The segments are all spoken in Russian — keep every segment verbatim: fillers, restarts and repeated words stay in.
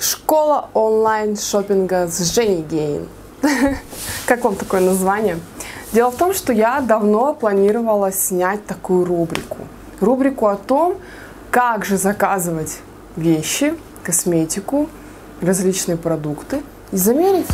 Школа онлайн-шоппинга с Женей Гейн. Как вам такое название? Дело в том, что я давно планировала снять такую рубрику. Рубрику о том, как же заказывать вещи, косметику, различные продукты из Америки.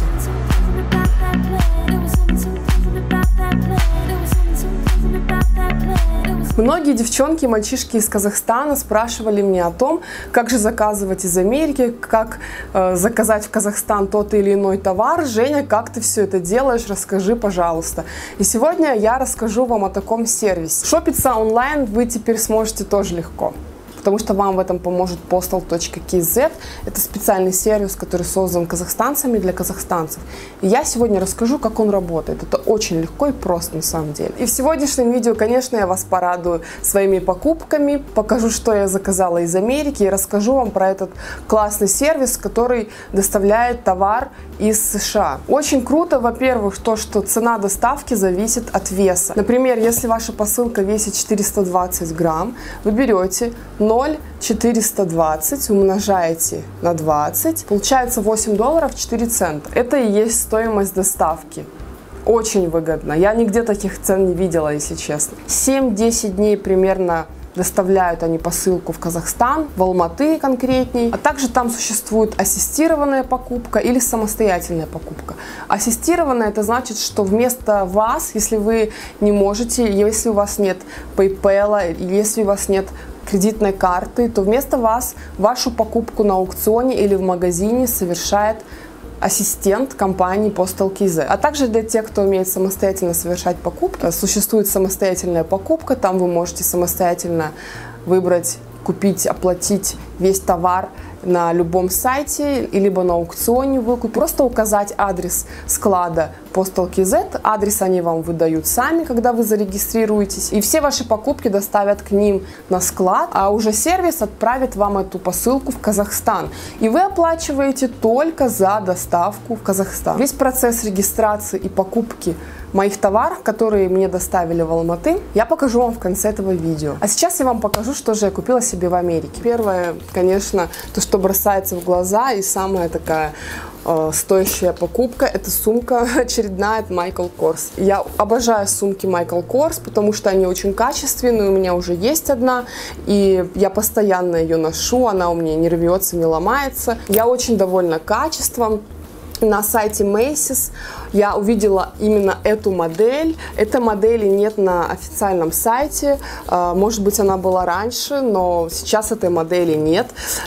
Многие девчонки и мальчишки из Казахстана спрашивали меня о том, как же заказывать из Америки, как э, заказать в Казахстан тот или иной товар. Женя, как ты все это делаешь? Расскажи, пожалуйста. И сегодня я расскажу вам о таком сервисе. Шопиться онлайн вы теперь сможете тоже легко, потому что вам в этом поможет postal точка кей зет. Это специальный сервис, который создан казахстанцами для казахстанцев. И я сегодня расскажу, как он работает. Это очень легко и просто на самом деле. И в сегодняшнем видео, конечно, я вас порадую своими покупками, покажу, что я заказала из Америки, и расскажу вам про этот классный сервис, который доставляет товар из США. Очень круто, во-первых, то, что цена доставки зависит от веса. Например, если ваша посылка весит четыреста двадцать грамм, вы берете ноль четыреста двадцать, умножаете на двадцать, получается восемь долларов четыре цента. Это и есть стоимость доставки. Очень выгодно. Я нигде таких цен не видела, если честно. семь-десять дней примерно доставляют они посылку в Казахстан, в Алматы конкретней. А также там существует ассистированная покупка или самостоятельная покупка. Ассистированная — это значит, что вместо вас, если вы не можете, если у вас нет PayPal, если у вас нет кредитной карты, то вместо вас вашу покупку на аукционе или в магазине совершает ассистент компании postal точка кей зет. А также для тех, кто умеет самостоятельно совершать покупки, существует самостоятельная покупка. Там вы можете самостоятельно выбрать, купить, оплатить весь товар на любом сайте, либо на аукционе выкупить. Просто указать адрес склада postal точка кей зет. Адрес они вам выдают сами, когда вы зарегистрируетесь. И все ваши покупки доставят к ним на склад, а уже сервис отправит вам эту посылку в Казахстан. И вы оплачиваете только за доставку в Казахстан. Весь процесс регистрации и покупки моих товаров, которые мне доставили в Алматы, я покажу вам в конце этого видео. А сейчас я вам покажу, что же я купила себе в Америке. Первое, конечно, то, что бросается в глаза, и самая такая э, стоящая покупка, это сумка очередная от Michael Kors. Я обожаю сумки Michael Kors, потому что они очень качественные, у меня уже есть одна, и я постоянно ее ношу, она у меня не рвется, не ломается. Я очень довольна качеством. На сайте Macy's я увидела именно эту модель. Этой модели нет на официальном сайте. Может быть, она была раньше, но сейчас этой модели нет.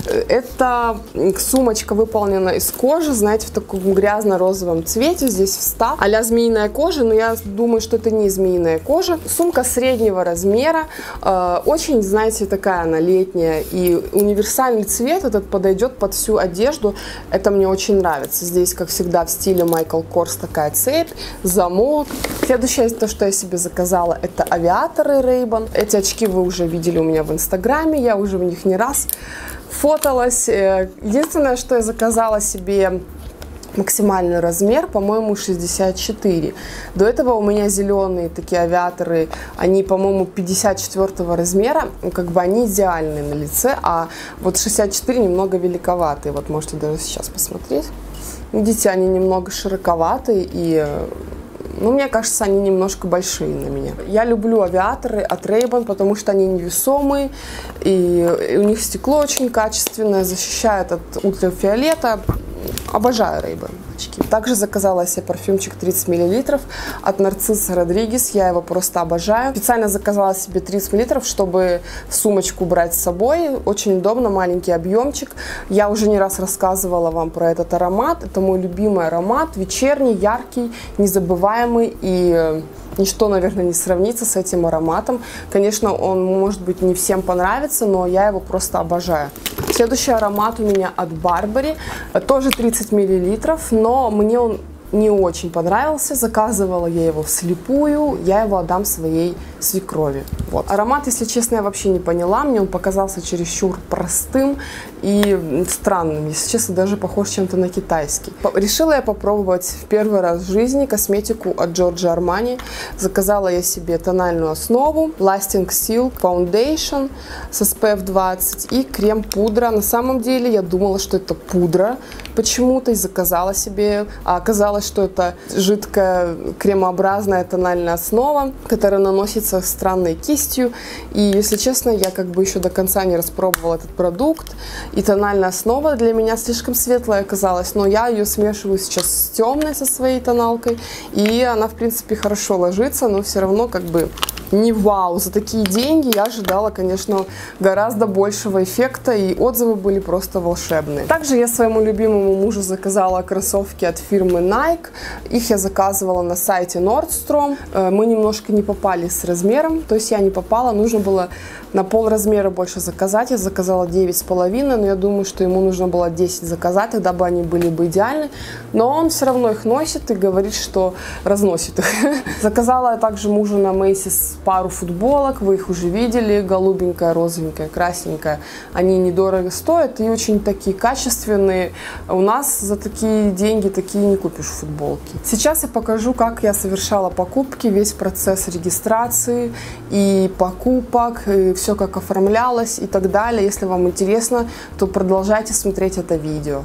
Эта сумочка выполнена из кожи, знаете, в таком грязно-розовом цвете. Здесь встав а-ля змеиная кожа, но я думаю, что это не змеиная кожа. Сумка среднего размера. Очень, знаете, такая она летняя. И универсальный цвет этот подойдет под всю одежду. Это мне очень нравится. Здесь, как всегда, в стиле Michael Kors такая цепь, замок. Следующее, то, что я себе заказала, это авиаторы Ray-Ban. Эти очки вы уже видели у меня в инстаграме, я уже в них не раз фоталась. Единственное, что я заказала себе максимальный размер, по-моему, шестьдесят четыре. До этого у меня зеленые такие авиаторы, они, по-моему, пятьдесят четвёртого размера, как бы они идеальные на лице, а вот шестьдесят четыре немного великоватые. Вот можете даже сейчас посмотреть. Видите, они немного широковатые, и, ну, мне кажется, они немножко большие на меня. Я люблю авиаторы от Ray-Ban, потому что они невесомые, и у них стекло очень качественное, защищает от ультрафиолета. Обожаю Ray-Ban очки. Также заказала себе парфюмчик тридцать миллилитров от Нарцисса Родригес. Я его просто обожаю. Специально заказала себе тридцать миллилитров, чтобы в сумочку брать с собой. Очень удобно, маленький объемчик. Я уже не раз рассказывала вам про этот аромат. Это мой любимый аромат. Вечерний, яркий, незабываемый, и ничто, наверное, не сравнится с этим ароматом. Конечно, он, может быть, не всем понравится, но я его просто обожаю. Следующий аромат у меня от Барбари. Тоже тридцать миллилитров, но мне он не очень понравился, заказывала я его вслепую, я его отдам своей свекрови. Вот. Аромат, если честно, я вообще не поняла, мне он показался чересчур простым и странным, если честно, даже похож чем-то на китайский. Решила я попробовать в первый раз в жизни косметику от Giorgio Armani. Заказала я себе тональную основу, Lasting Silk Foundation с эс пэ эф двадцать и крем-пудра. На самом деле я думала, что это пудра почему-то, и заказала себе, а оказалось, что это жидкая кремообразная тональная основа, которая наносится странной кистью. И, если честно, я как бы еще до конца не распробовала этот продукт, и тональная основа для меня слишком светлая оказалась, но я ее смешиваю сейчас с темной, со своей тоналкой, и она, в принципе, хорошо ложится, но все равно как бы не вау. За такие деньги я ожидала, конечно, гораздо большего эффекта, и отзывы были просто волшебные. Также я своему любимому мужу заказала кроссовки от фирмы Nike. Их я заказывала на сайте Nordstrom. Мы немножко не попали с размером, то есть я не попала, нужно было на пол размера больше заказать. Я заказала девять с половиной, но я думаю, что ему нужно было десять заказать, тогда бы они были бы идеальны. Но он все равно их носит и говорит, что разносит их. Заказала я также мужу на Macy's пару футболок, вы их уже видели, голубенькая, розовенькая, красненькая. Они недорого стоят и очень такие качественные. У нас за такие деньги такие не купишь футболки. Сейчас я покажу, как я совершала покупки, весь процесс регистрации и покупок, и все как оформлялось и так далее. Если вам интересно, то продолжайте смотреть это видео.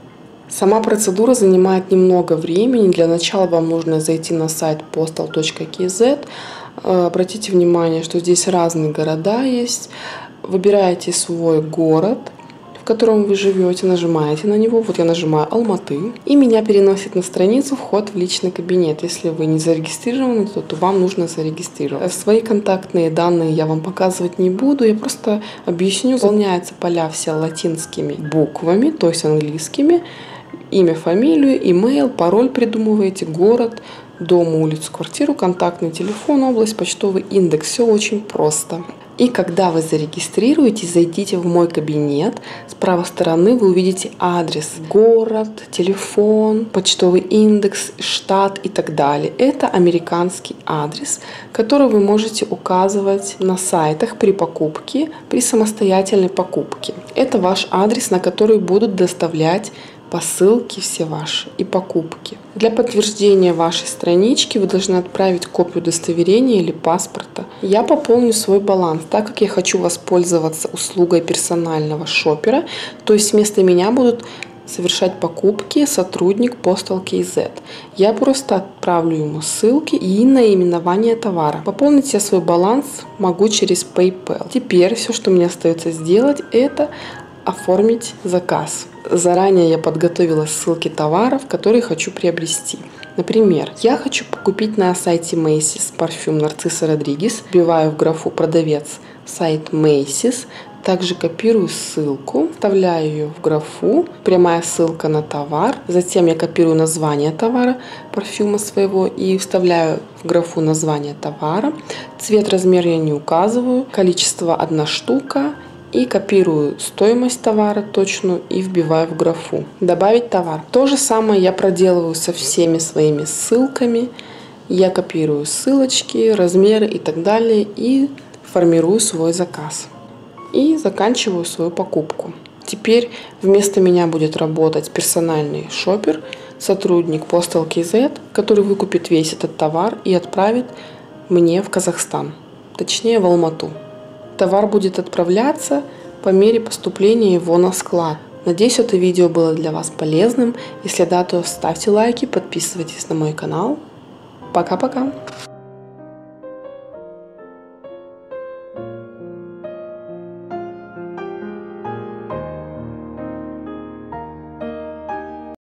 Сама процедура занимает немного времени. Для начала вам нужно зайти на сайт postal точка кей зет. Обратите внимание, что здесь разные города есть. Выбираете свой город, в котором вы живете, нажимаете на него. Вот я нажимаю Алматы. И меня переносит на страницу «Вход в личный кабинет». Если вы не зарегистрированы, то, то вам нужно зарегистрироваться. Свои контактные данные я вам показывать не буду. Я просто объясню. Заполняются поля все латинскими буквами, то есть английскими. Имя, фамилию, имейл, пароль придумываете, город, дом, улицу, квартиру, контактный телефон, область, почтовый индекс. Все очень просто. И когда вы зарегистрируетесь, зайдите в мой кабинет. С правой стороны вы увидите адрес, город, телефон, почтовый индекс, штат и так далее. Это американский адрес, который вы можете указывать на сайтах при покупке, при самостоятельной покупке. Это ваш адрес, на который будут доставлять посылки все ваши и покупки. Для подтверждения вашей странички вы должны отправить копию удостоверения или паспорта. Я пополню свой баланс, так как я хочу воспользоваться услугой персонального шопера, то есть вместо меня будут совершать покупки сотрудник Postal точка кей зет. Я просто отправлю ему ссылки и наименование товара. Пополнить я свой баланс могу через PayPal. Теперь все, что мне остается сделать, это оформить заказ. Заранее я подготовила ссылки товаров, которые хочу приобрести. Например, я хочу купить на сайте Macy's парфюм Нарцисса Родригес. Вбиваю в графу «Продавец» сайт Macy's. Также копирую ссылку, вставляю ее в графу, прямая ссылка на товар. Затем я копирую название товара, парфюма своего, и вставляю в графу название товара. Цвет, размер я не указываю. Количество одна штука. И копирую стоимость товара точную и вбиваю в графу «Добавить товар». То же самое я проделываю со всеми своими ссылками. Я копирую ссылочки, размеры и так далее и формирую свой заказ. И заканчиваю свою покупку. Теперь вместо меня будет работать персональный шопер, сотрудник Postal точка кей зет, который выкупит весь этот товар и отправит мне в Казахстан, точнее в Алмату. Товар будет отправляться по мере поступления его на склад. Надеюсь, это видео было для вас полезным. Если да, то ставьте лайки, подписывайтесь на мой канал. Пока-пока!